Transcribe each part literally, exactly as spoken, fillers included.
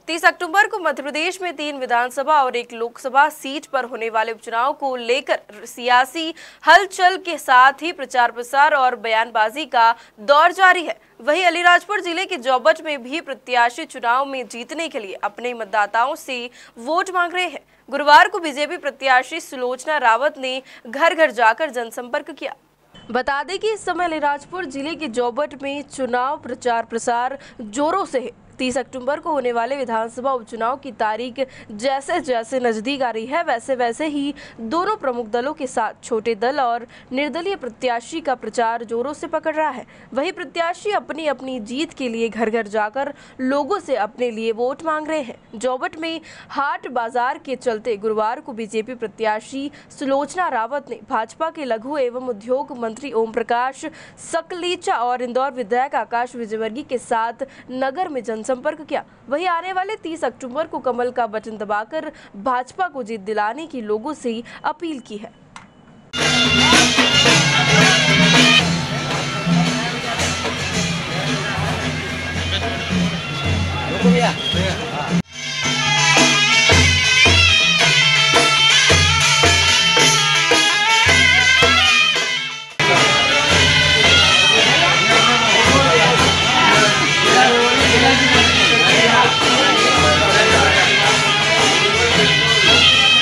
तीस अक्टूबर को मध्य प्रदेश में तीन विधानसभा और एक लोकसभा सीट पर होने वाले उपचुनाव को लेकर सियासी हलचल के साथ ही प्रचार प्रसार और बयानबाजी का दौर जारी है। वहीं अलीराजपुर जिले के जोबट में भी प्रत्याशी चुनाव में जीतने के लिए अपने मतदाताओं से वोट मांग रहे हैं। गुरुवार को बीजेपी प्रत्याशी सुलोचना रावत ने घर घर जाकर जनसंपर्क किया। बता दें कि इस समय अलीराजपुर जिले के जोबट में चुनाव प्रचार प्रसार जोरों से है। तीस अक्टूबर को होने वाले विधानसभा उपचुनाव की तारीख जैसे जैसे नजदीक आ रही है, वैसे वैसे ही दोनों प्रमुख दलों के साथ छोटे दल और निर्दलीय प्रत्याशी का प्रचार जोरों से पकड़ रहा है। वहीं प्रत्याशी अपनी अपनी जीत के लिए घर घर जाकर लोगों से अपने लिए वोट मांग रहे हैं। जोबट में हाट बाजार के चलते गुरुवार को बीजेपी प्रत्याशी सुलोचना रावत ने भाजपा के लघु एवं उद्योग मंत्री ओम प्रकाश सकलीचा और इंदौर विधायक आकाश विजयवर्गीय के साथ नगर में जन संपर्क किया। वहीं आने वाले तीस अक्टूबर को कमल का बटन दबाकर भाजपा को जीत दिलाने की लोगों से अपील की है।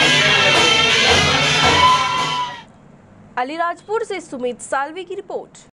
अलीराजपुर से सुमित सालवी की रिपोर्ट।